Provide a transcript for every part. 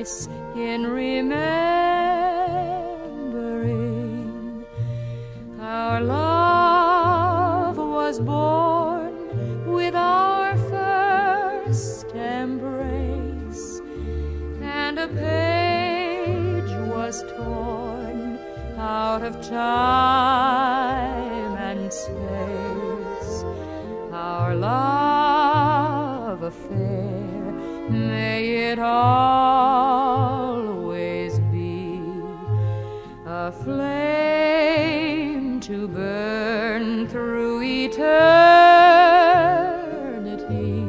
verse in remembering. Our love was born with our first embrace, and a page was torn out of time and space. Our love affair, may it always be a flame to burn through eternity.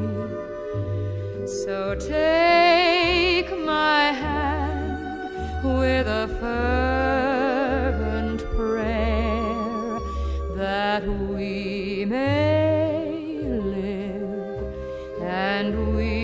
So take my hand with a fervent prayer that we may live and we